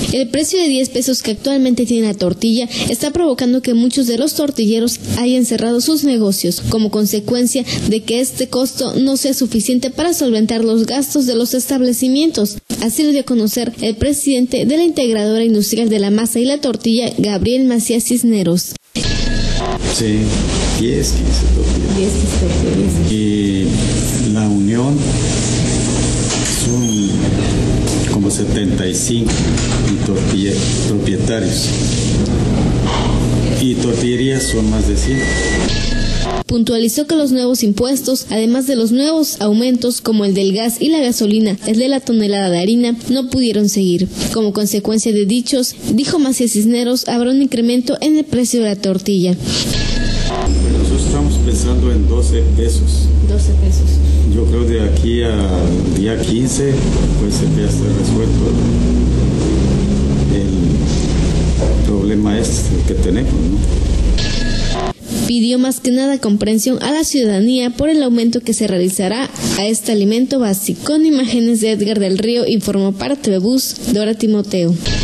El precio de 10 pesos que actualmente tiene la tortilla está provocando que muchos de los tortilleros hayan cerrado sus negocios, como consecuencia de que este costo no sea suficiente para solventar los gastos de los establecimientos. Así lo dio a conocer el presidente de la Integradora Industrial de la Masa y la Tortilla, Gabriel Macías Cisneros. Sí, 10, 15 tortillas. Y la unión son como 75 propietarios. Y tortillerías son más de 100. Puntualizó que los nuevos impuestos, además de los nuevos aumentos como el del gas y la gasolina, el de la tonelada de harina, no pudieron seguir. Como consecuencia de dichos, dijo Macías Cisneros, habrá un incremento en el precio de la tortilla. Nosotros estamos pensando en 12 pesos. 12 pesos. Yo creo de aquí al día 15 pues se puede estar resuelto el problema que tenemos, ¿no? Pidió más que nada comprensión a la ciudadanía por el aumento que se realizará a este alimento básico. Con imágenes de Edgar del Río, informó para TV Bus, Dora Timoteo.